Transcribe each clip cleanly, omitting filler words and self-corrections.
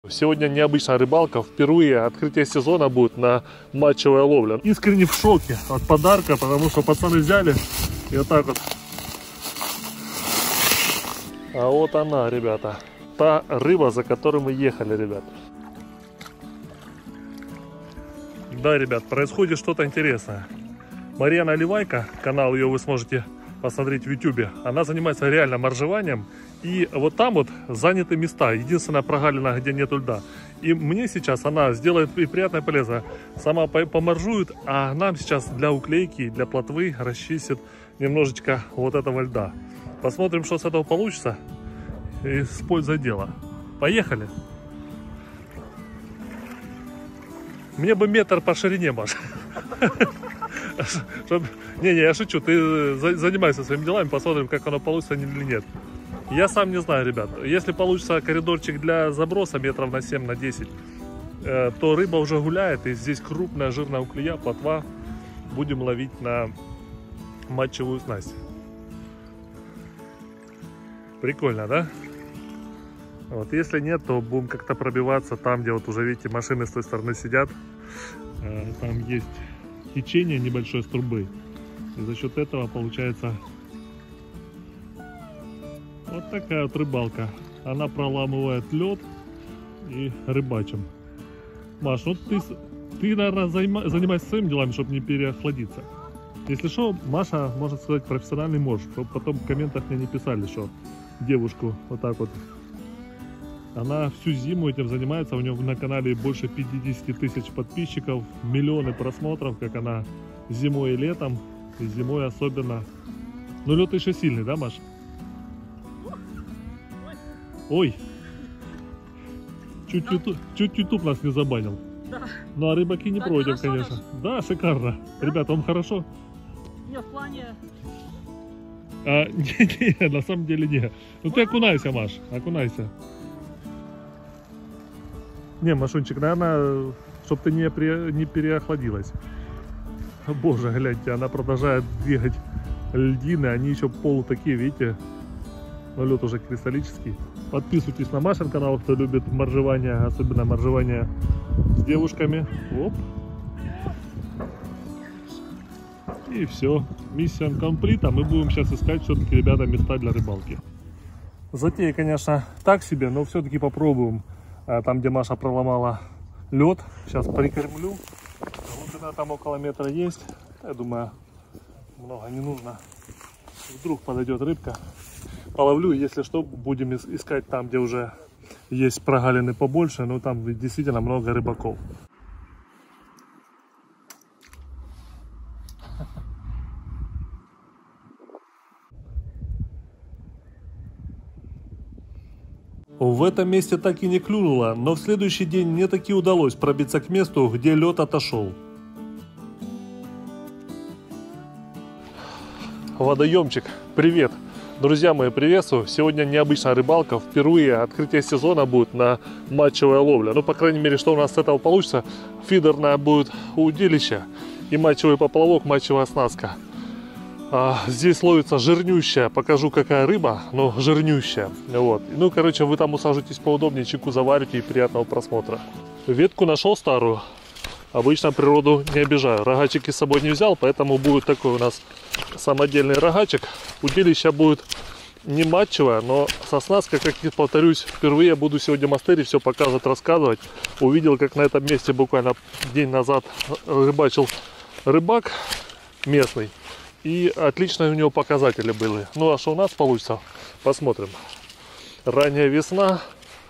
Сегодня необычная рыбалка, впервые открытие сезона будет на матчевая ловля. Искренне в шоке от подарка, потому что пацаны взяли и вот так вот. А вот она, ребята, та рыба, за которой мы ехали, ребят. Да, ребят, происходит что-то интересное. Мария Наливайко, канал ее вы сможете посмотреть в YouTube, она занимается реально моржеванием. И вот там вот заняты места, единственная прогалина, где нету льда. И мне сейчас она сделает и приятное и полезное. Сама поморжует, а нам сейчас для уклейки, для плотвы расчистит немножечко вот этого льда. Посмотрим, что с этого получится. И с пользой дела. Поехали! Мне бы метр по ширине, Маш. Не, я шучу, ты занимайся своими делами, посмотрим, как оно получится или нет. Я сам не знаю, ребят. Если получится коридорчик для заброса метров на 7, на 10, то рыба уже гуляет. И здесь крупная жирная уклея, плотва. Будем ловить на матчевую снасть. Прикольно, да? Вот, если нет, то будем как-то пробиваться там, где вот уже, видите, машины с той стороны сидят. Там есть течение небольшое с трубы. И за счет этого получается вот такая вот рыбалка. Она проламывает лед и рыбачим. Маш, ну ты наверное, занимайся своими делами, чтобы не переохладиться. Если что, Маша, можно сказать, профессиональный морж. Чтобы потом в комментах мне не писали, что девушку вот так вот. Она всю зиму этим занимается. У нее на канале больше 50 тысяч подписчиков, миллионы просмотров, как она зимой и летом. И зимой особенно. Ну лед еще сильный, да, Маш? Ой, чуть YouTube нас не забанил. Да. Ну а рыбаки не так против, хорошо, конечно. даже. Да, шикарно. Да? Ребята, вам хорошо? Не, в плане... Не, на самом деле не. Ну ты окунайся, Маш, окунайся. Не, Машунчик, наверное, чтобы ты не переохладилась. Боже, гляньте, она продолжает двигать льдины, они еще полу такие, видите? Но лед уже кристаллический. Подписывайтесь на Машин канал, кто любит моржевание, особенно моржевание с девушками. Оп. И все. Миссия комплита. Мы будем сейчас искать все-таки, ребята, места для рыбалки. Затея, конечно, так себе, но все-таки попробуем. Там, где Маша проломала лед. Сейчас прикормлю. Глубина там около метра есть. Я думаю, много не нужно. Вдруг подойдет рыбка. Половлю, если что, будем искать там, где уже есть прогалины побольше, но там действительно много рыбаков. В этом месте так и не клюнуло, но в следующий день мне таки удалось пробиться к месту, где лед отошел. Водоемчик, привет! Друзья мои, приветствую! Сегодня необычная рыбалка, впервые открытие сезона будет на матчевая ловля. Ну, по крайней мере, что у нас с этого получится. Фидерная будет удилище и матчевый поплавок, матчевая оснастка. Здесь ловится жирнющая, покажу какая рыба, но жирнющая. Вот. Ну, короче, вы там усаживайтесь поудобнее, чайку заварите и приятного просмотра. Ветку нашел старую. Обычно природу не обижаю. Рогачики с собой не взял, поэтому будет такой у нас самодельный рогачик. Удилище будет не матчевое, но с оснасткой, как и повторюсь, впервые буду сегодня мастерить, все показывать, рассказывать. Увидел, как на этом месте буквально день назад рыбачил рыбак местный. И отличные у него показатели были. Ну а что у нас получится, посмотрим. Ранняя весна.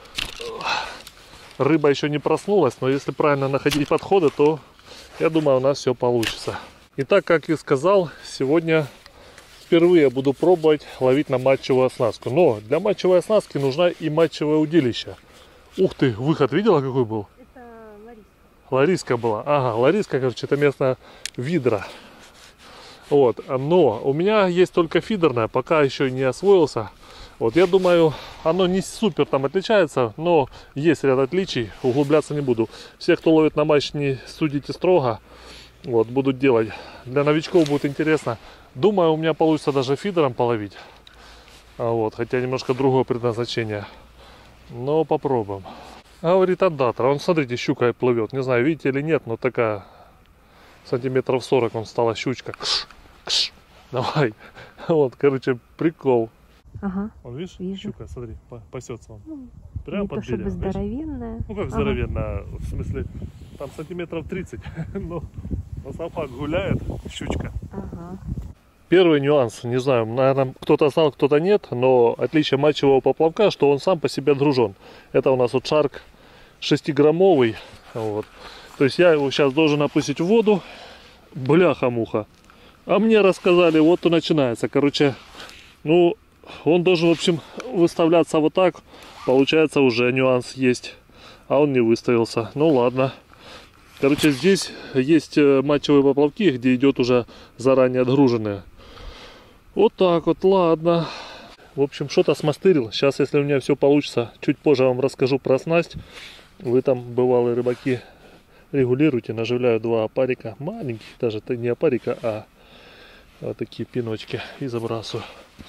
Рыба еще не проснулась, но если правильно находить подходы, то я думаю, у нас все получится. Итак, как и сказал, сегодня впервые буду пробовать ловить на матчевую оснастку. Но для матчевой оснастки нужна и матчевое удилище. Ух ты, выход видела какой был? Это Лариска. Лариска была. Ага, Лариска, короче, это местная видра. Вот, но у меня есть только фидерная, пока еще не освоился. Вот, я думаю, оно не супер там отличается, но есть ряд отличий, углубляться не буду. Все, кто ловит на матч, не судите строго. Вот, буду делать. Для новичков будет интересно. Думаю, у меня получится даже фидером половить. Вот, хотя немножко другое предназначение. Но попробуем. Говорит, отдатор. Он, смотрите, щука плывет. Не знаю, видите или нет, но такая сантиметров 40 он стала щучка. Кш, кш, давай. Вот, короче, прикол. Ага. Он, видишь, вижу. щука, смотри, пасется он. Ну, Прямо не под то чтобы берегом, видишь? здоровенная. Ну как здоровенная, в смысле, там сантиметров 30. Но сам факт гуляет щучка. Ага. Первый нюанс, не знаю, наверное, кто-то знал, кто-то нет, но отличие матчевого поплавка, что он сам по себе дружен. Это у нас вот шарк 6-граммовый. Вот. То есть я его сейчас должен опустить в воду. Бляха-муха. А мне рассказали, вот и начинается. Короче, ну, он должен, в общем, выставляться вот так. Получается, уже нюанс есть. А он не выставился. Ну ладно. Короче, здесь есть матчевые поплавки, где идет уже заранее отгруженные. Вот так вот, ладно. В общем, что-то смастырил. Сейчас, если у меня все получится, чуть позже вам расскажу про снасть. Вы там, бывалые рыбаки, регулируйте. Наживляю 2 опарика. Маленьких, даже это не опарика, а вот такие пиночки. И забрасываю.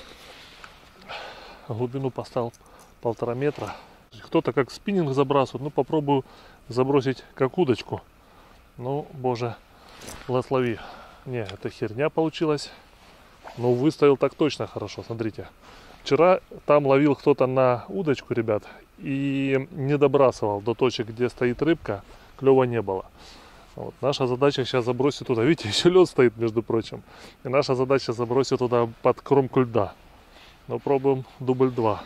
Глубину поставил 1,5 метра. Кто-то как спиннинг забрасывает. Ну, попробую забросить как удочку. Ну, боже, благослови. Не, это херня получилась. Ну, выставил так точно хорошо, смотрите. Вчера там ловил кто-то на удочку, ребят, и не добрасывал до точек, где стоит рыбка. Клёва не было. Вот. Наша задача сейчас забросить туда. Видите, еще лед стоит, между прочим. И наша задача забросить туда под кромку льда. Но пробуем дубль 2.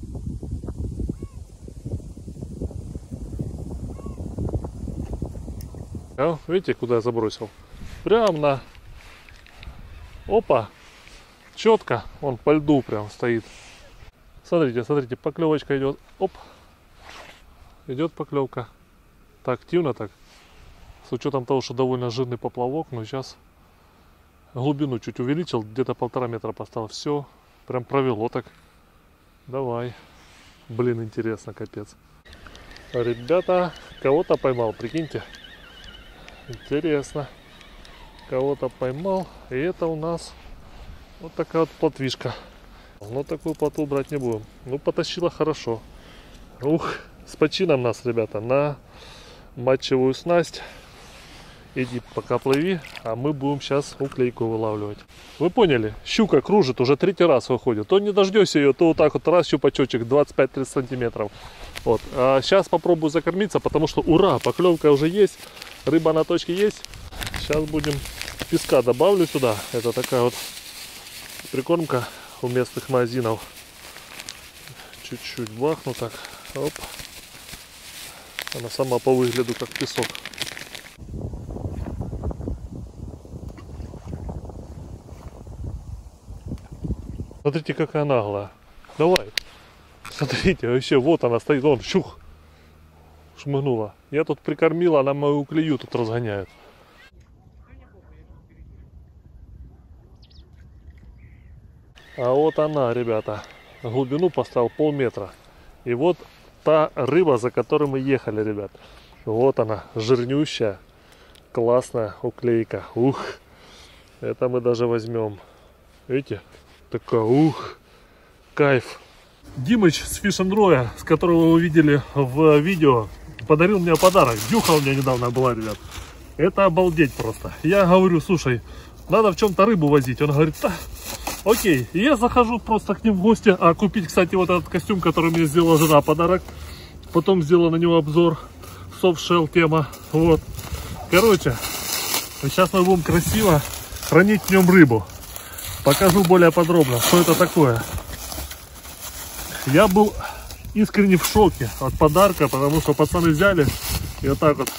А, видите, куда я забросил? Прям на... Опа! Четко. Он по льду прям стоит. Смотрите, смотрите, поклевочка идет. Оп! Идет поклевка. Так, активно так. С учетом того, что довольно жирный поплавок, но сейчас глубину чуть увеличил, где-то 1,5 метра поставил. Все, прям провело так. Давай. Блин, интересно, капец. Ребята, кого-то поймал, прикиньте. Интересно. Кого-то поймал. И это у нас вот такая вот плотвишка. Но такую плотву брать не будем. Ну, потащила хорошо. Ух, с почином нас, ребята, на матчевую снасть. Иди пока плыви, а мы будем сейчас уклейку вылавливать. Вы поняли? Щука кружит, уже 3-й раз выходит. То не дождешься ее, то вот так вот раз щупачочек 25-30 сантиметров. Вот. А сейчас попробую закормиться, потому что ура, поклевка уже есть, рыба на точке есть. Сейчас будем песка добавлю сюда. Это такая вот прикормка у местных магазинов. Чуть-чуть бахну так. Оп. Она сама по выгляду как песок. Смотрите, какая наглая. Давай. Смотрите, вообще, вот она стоит. Вон, щух. Шмыгнула. Я тут прикормила, она мою клею тут разгоняет. А вот она, ребята. Глубину поставил 0,5 метра. И вот та рыба, за которой мы ехали, ребят. Вот она, жирнющая. Классная уклейка. Ух. Это мы даже возьмем. Видите? Такая, ух. Кайф. Димыч с Fish and Roy, с которого вы видели в видео, подарил мне подарок. Дюха у меня недавно была, ребят. Это обалдеть просто. Я говорю, слушай, надо в чем-то рыбу возить. Он говорит, да, окей. И я захожу просто к ним в гости. А купить, кстати, вот этот костюм, который мне сделала жена, подарок. Потом сделала на него обзор. Softshell тема. Вот. Короче, сейчас мы будем красиво хранить в нем рыбу. Покажу более подробно, что это такое. Я был искренне в шоке от подарка, потому что пацаны взяли и вот так вот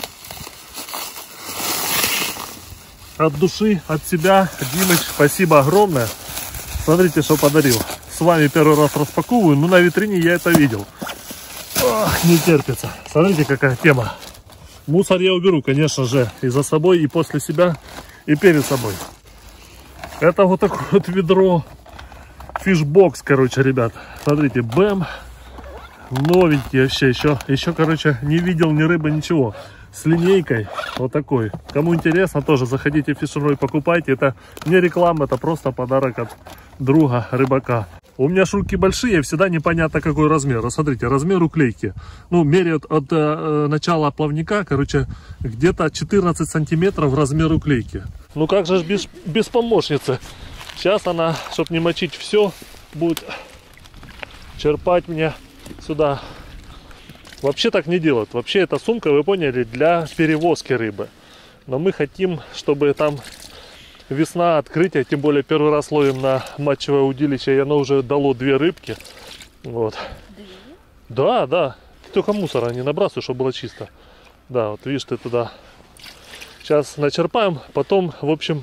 от души, от себя. Димыч, спасибо огромное. Смотрите, что подарил. С вами первый раз распаковываю, но на витрине я это видел. Ох, не терпится. Смотрите, какая тема. Мусор я уберу, конечно же, и за собой, и после себя, и перед собой. Это вот такое вот ведро. Фишбокс, короче, ребят. Смотрите, бэм. Новенький вообще. Еще, короче, не видел ни рыбы, ничего. С линейкой. Вот такой. Кому интересно, тоже заходите в Fish and Roy, покупайте. Это не реклама, это просто подарок от друга рыбака. У меня ж руки большие, всегда непонятно какой размер. Смотрите, размер уклейки. Ну, меряют от начала плавника, короче, где-то 14 сантиметров размер уклейки. Ну как же без помощницы? Сейчас она, чтобы не мочить все, будет черпать мне сюда. Вообще так не делают. Вообще эта сумка, вы поняли, для перевозки рыбы. Но мы хотим, чтобы там весна, открытие, тем более первый раз ловим на матчевое удилище, и оно уже дало 2 рыбки. Вот. Да, да. Ты только мусора не набрасывай, чтобы было чисто. Да, вот видишь, ты туда. Сейчас начерпаем, потом, в общем...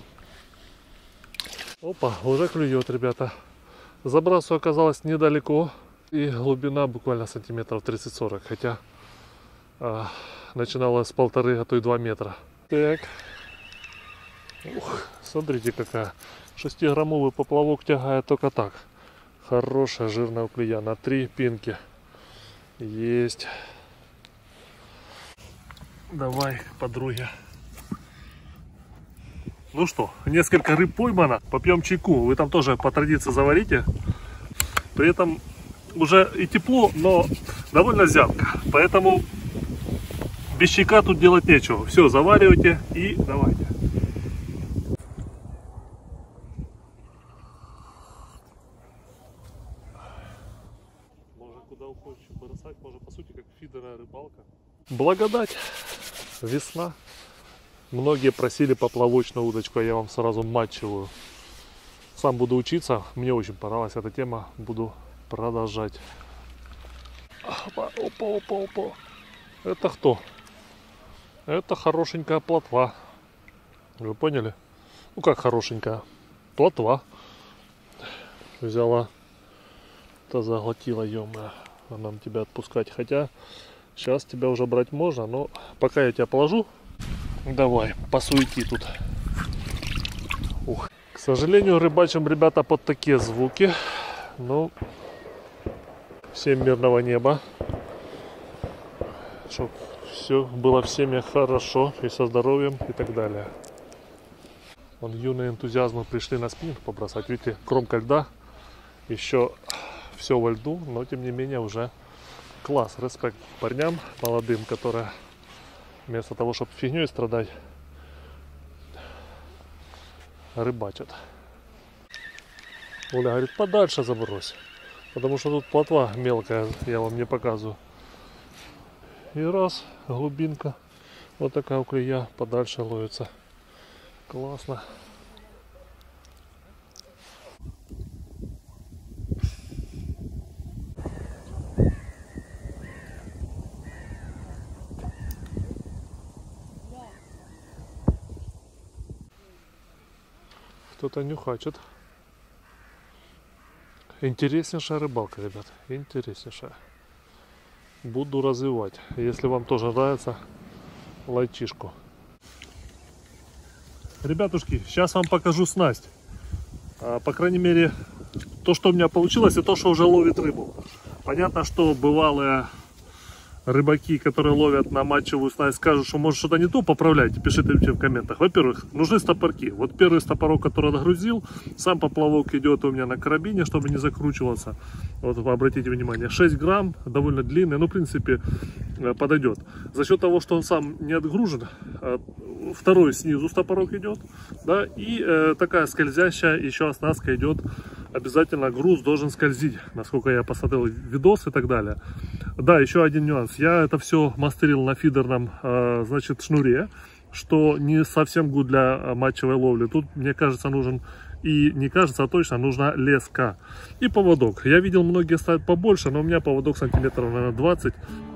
Опа, уже клюет, ребята. Забрасываю оказалось недалеко. И глубина буквально сантиметров 30-40, хотя начинала с 1,5, а то и 2 метра. Так. Ух, смотрите какая. 6-граммовый поплавок тягает только так. Хорошая жирная уклея на 3 пинки. Есть. Давай, подруги. Ну что, несколько рыб поймано. Попьем чайку. Вы там тоже по традиции заварите. При этом уже и тепло, но довольно зябко. Поэтому без чайка тут делать нечего. Все, заваривайте и давайте. Можно куда уходишь бросать, можно по сути как фидерная рыбалка. Благодать, весна. Многие просили поплавочную удочку, а я вам сразу матчевую. Сам буду учиться, мне очень понравилась эта тема, буду продолжать. Опа, опа, опа, опа. Это кто? Это хорошенькая плотва. Вы поняли? Ну как хорошенькая? Плотва. Взяла. То заглотила, ё-моё. А нам тебя отпускать. Хотя сейчас тебя уже брать можно, но пока я тебя положу. Давай, посуети тут. Ух. К сожалению, рыбачим, ребята, под такие звуки. Ну, всем мирного неба. Чтоб все было в семьях хорошо и со здоровьем и так далее. Вон юные энтузиазмы пришли на спиннинг побросать. Видите, кромка льда. Еще все во льду, но тем не менее уже класс. Респект парням молодым, которые вместо того, чтобы фигней страдать, рыбачат. Оля говорит, подальше забрось. Потому что тут плотва мелкая, я вам не показываю. И раз, глубинка. Вот такая уклея подальше ловится. Классно. Кто-то нюхачит. Интереснейшая рыбалка, ребят. Интереснейшая. Буду развивать. Если вам тоже нравится, лайчишку. Ребятушки, сейчас вам покажу снасть. По крайней мере, то, что у меня получилось, и то, что уже ловит рыбу. Понятно, что бывалые рыбаки, которые ловят на матчевую снасть, скажут, что может что-то не то, поправляйте, пишите в комментах. Во-первых, нужны стопорки. Вот первый стопорок, который нагрузил, сам поплавок идет у меня на карабине, чтобы не закручивался. Вот обратите внимание, 6 грамм, довольно длинный, но в принципе подойдет. За счет того, что он сам не отгружен, второй снизу стопорок идет, да, и такая скользящая еще оснастка идет. Обязательно груз должен скользить, насколько я посмотрел видос и так далее. Да, еще один нюанс. Я это все мастерил на фидерном, значит, шнуре, что не совсем гуд для матчевой ловли. Тут, мне кажется, нужен, и не кажется, а точно нужна леска. И поводок. Я видел, многие ставят побольше, но у меня поводок сантиметров, наверное, 20.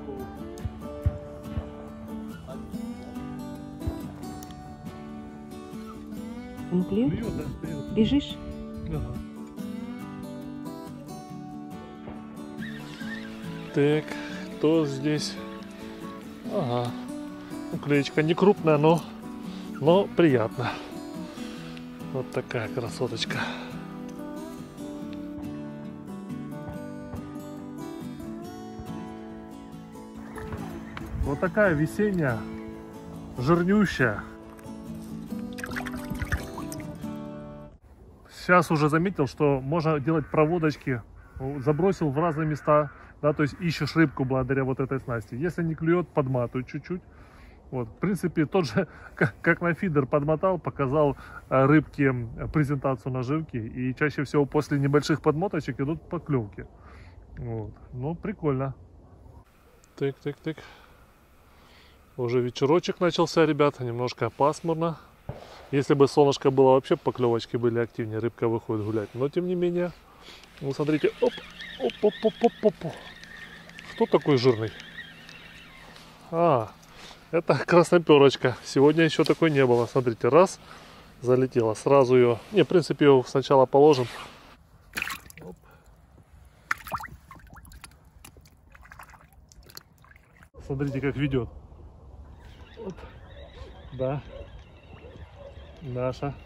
Он клюет? Клюет, да, клюет. Бежишь? Ага. Так, кто здесь? Ага. Уклеечка не крупная, но приятно. Вот такая красоточка. Вот такая весенняя, жирнющая. Сейчас уже заметил, что можно делать проводочки забросил в разные места, да, то есть ищешь рыбку благодаря вот этой снасти. Если не клюет, подматывай чуть-чуть. Вот, в принципе, тот же, как на фидер подмотал, показал рыбке презентацию наживки. И чаще всего после небольших подмоточек идут поклевки. Вот. Ну, прикольно. Тык-тык-тык. Уже вечерочек начался, ребята, немножко пасмурно. Если бы солнышко было, вообще поклевочки были активнее, рыбка выходит гулять. Но, тем не менее, ну, смотрите, оп, оп, оп, оп, оп, оп, оп. Кто такой жирный? Это красноперочка. Сегодня еще такой не было. Смотрите, раз, залетела. Сразу ее... Не, в принципе, ее сначала положим. Оп. Смотрите, как ведет. Оп. Да. Наша.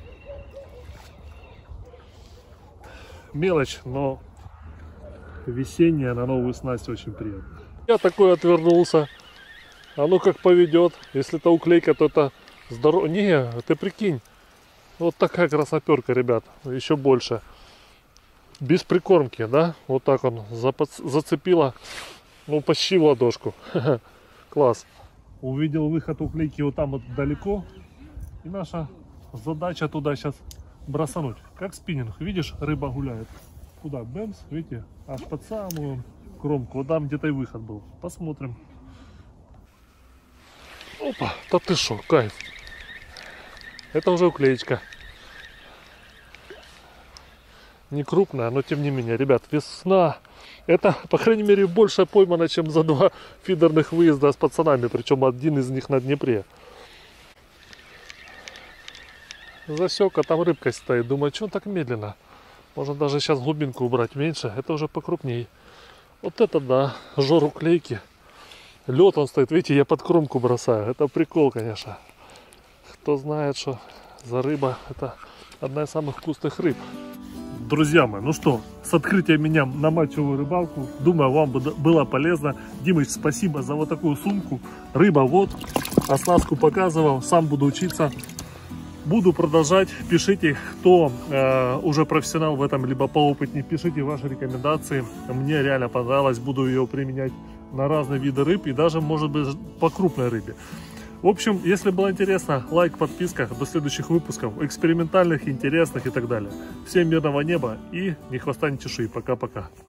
Мелочь, но весенняя на новую снасть очень приятно. Я такой отвернулся. А ну как поведет. Если это уклейка, то это здорово. Не, ты прикинь. Вот такая красноперка, ребят. Еще больше. Без прикормки, да? Вот так он зацепила. Ну, почти в ладошку. Класс. Увидел выход уклейки вот там вот далеко. И наша задача туда сейчас бросануть. Как спиннинг. Видишь, рыба гуляет. Куда? Бэмс, видите? Аж под самую кромку. Вот там где-то и выход был. Посмотрим. Опа, да ты шо, кайф. Это уже уклеечка. Не крупная, но тем не менее, ребят, весна. Это, по крайней мере, больше поймано, чем за 2 фидерных выезда с пацанами. Причем один из них на Днепре. Засек, а там рыбка стоит. Думаю, что он так медленно? Можно даже сейчас глубинку убрать меньше. Это уже покрупней. Вот это да, жор уклейки. Лед он стоит, видите, я под кромку бросаю. Это прикол, конечно. Кто знает, что за рыба, это одна из самых вкусных рыб. Друзья мои, ну что, с открытием меня на матчевую рыбалку. Думаю, вам было полезно. Димыч, спасибо за вот такую сумку. Рыба вот, оснастку показывал, сам буду учиться. Буду продолжать. Пишите, кто уже профессионал в этом, либо поопытнее. Пишите ваши рекомендации. Мне реально понравилось. Буду ее применять на разные виды рыб и даже, может быть, по крупной рыбе. В общем, если было интересно, лайк, подписка. До следующих выпусков. Экспериментальных, интересных и так далее. Всем мирного неба и ни хвоста, ни чешуи. Пока-пока.